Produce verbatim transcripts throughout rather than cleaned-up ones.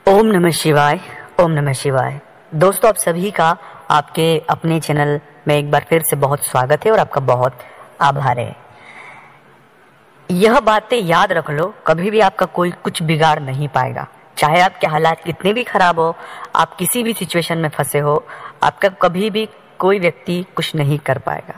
ओम नमः शिवाय। ओम नमः शिवाय। दोस्तों, आप सभी का आपके अपने चैनल में एक बार फिर से बहुत स्वागत है और आपका बहुत आभार है। यह बातें याद रख लो, कभी भी आपका कोई कुछ बिगाड़ नहीं पाएगा। चाहे आपके हालात कितने भी खराब हो, आप किसी भी सिचुएशन में फंसे हो, आपका कभी भी कोई व्यक्ति कुछ नहीं कर पाएगा।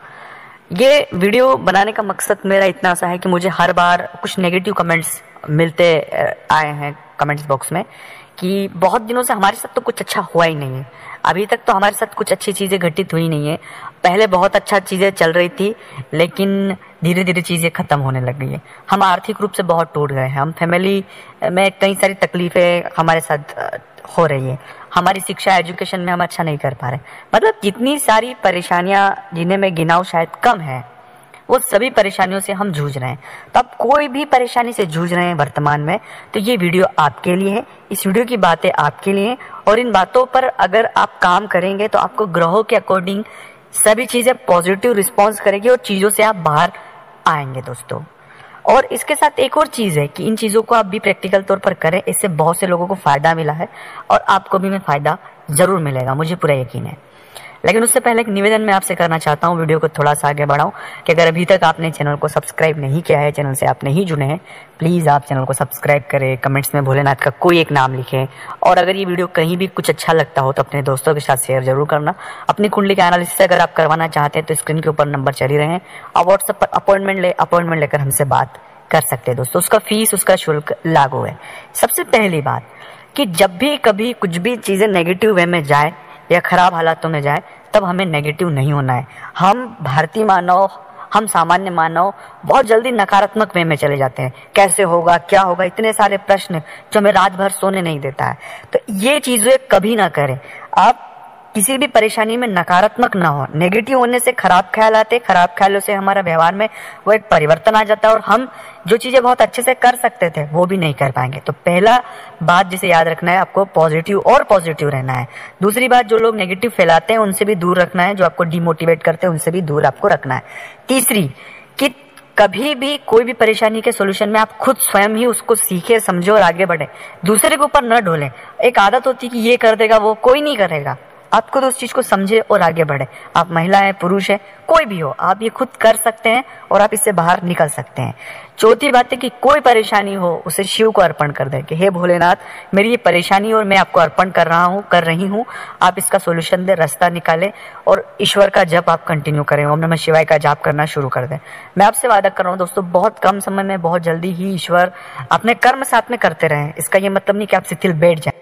ये वीडियो बनाने का मकसद मेरा इतना सा है कि मुझे हर बार कुछ नेगेटिव कमेंट्स मिलते आए हैं कमेंट्स बॉक्स में कि बहुत दिनों से हमारे साथ तो कुछ अच्छा हुआ ही नहीं है, अभी तक तो हमारे साथ कुछ अच्छी चीज़ें घटित हुई नहीं है। पहले बहुत अच्छा चीज़ें चल रही थी, लेकिन धीरे धीरे चीज़ें ख़त्म होने लग गई है। हम आर्थिक रूप से बहुत टूट गए हैं, हम फैमिली में कई सारी तकलीफ़ें हमारे साथ हो रही है, हमारी शिक्षा एजुकेशन में हम अच्छा नहीं कर पा रहे। मतलब जितनी सारी परेशानियां जिन्हें मैं गिनाऊं शायद कम है, वो सभी परेशानियों से हम जूझ रहे हैं। तो आप कोई भी परेशानी से जूझ रहे हैं वर्तमान में, तो ये वीडियो आपके लिए है। इस वीडियो की बातें आपके लिए हैं और इन बातों पर अगर आप काम करेंगे तो आपको ग्रहों के अकॉर्डिंग सभी चीज़ें पॉजिटिव रिस्पॉन्स करेगी और चीज़ों से आप बाहर आएंगे दोस्तों। और इसके साथ एक और चीज़ है कि इन चीज़ों को आप भी प्रैक्टिकल तौर पर करें, इससे बहुत से लोगों को फ़ायदा मिला है और आपको भी में फ़ायदा ज़रूर मिलेगा, मुझे पूरा यकीन है। लेकिन उससे पहले एक निवेदन मैं आपसे करना चाहता हूँ, वीडियो को थोड़ा सा आगे बढ़ाऊँ, कि अगर अभी तक आपने चैनल को सब्सक्राइब नहीं किया है, चैनल से आप नहीं जुड़े हैं, प्लीज़ आप चैनल को सब्सक्राइब करें, कमेंट्स में भोलेनाथ का कोई एक नाम लिखें। और अगर ये वीडियो कहीं भी कुछ अच्छा लगता हो तो अपने दोस्तों के साथ शेयर जरूर करना। अपनी कुंडली का एनालिसिस अगर आप करवाना चाहते हैं तो स्क्रीन के ऊपर नंबर चल ही रहे हैं, आप व्हाट्सएप पर अपॉइंटमेंट ले अपॉइंटमेंट लेकर हमसे बात कर सकते हैं दोस्तों। उसका फीस, उसका शुल्क लागू है। सबसे पहली बात कि जब भी कभी कुछ भी चीज़ें नेगेटिव वे में जाए या खराब हालातों में जाए, तब हमें नेगेटिव नहीं होना है। हम भारतीय मानव, हम सामान्य मानव बहुत जल्दी नकारात्मक वे में चले जाते हैं। कैसे होगा, क्या होगा, इतने सारे प्रश्न जो हमें रात भर सोने नहीं देता है। तो ये चीज़ें कभी ना करें। आप किसी भी परेशानी में नकारात्मक ना हो। नेगेटिव होने से खराब ख्याल आते, खराब ख्यालों से हमारा व्यवहार में वो एक परिवर्तन आ जाता है और हम जो चीज़ें बहुत अच्छे से कर सकते थे वो भी नहीं कर पाएंगे। तो पहला बात जिसे याद रखना है, आपको पॉजिटिव और पॉजिटिव रहना है। दूसरी बात, जो लोग नेगेटिव फैलाते हैं उनसे भी दूर रखना है, जो आपको डिमोटिवेट करते हैं उनसे भी दूर आपको रखना है। तीसरी कि कभी भी कोई भी परेशानी के सोल्यूशन में आप खुद स्वयं ही उसको सीखे, समझे और आगे बढ़े, दूसरे के ऊपर न ढोलें। एक आदत होती है कि ये कर देगा, वो कोई नहीं करेगा। आप खुद उस चीज को समझे और आगे बढ़े। आप महिला है, पुरुष है, कोई भी हो, आप ये खुद कर सकते हैं और आप इससे बाहर निकल सकते हैं। चौथी बात है कि कोई परेशानी हो उसे शिव को अर्पण कर दें कि हे भोलेनाथ, मेरी ये परेशानी और मैं आपको अर्पण कर रहा हूँ कर रही हूँ आप इसका सोल्यूशन दे, रास्ता निकालें। और ईश्वर का जप आप कंटिन्यू करें, ओम नमः शिवाय का जाप करना शुरू कर दें। मैं आपसे वादा कर रहा हूँ दोस्तों, बहुत कम समय में बहुत जल्दी ही ईश्वर अपने कर्म साथ में करते रहें। इसका ये मतलब नहीं कि आप शिथिल बैठ जाएं।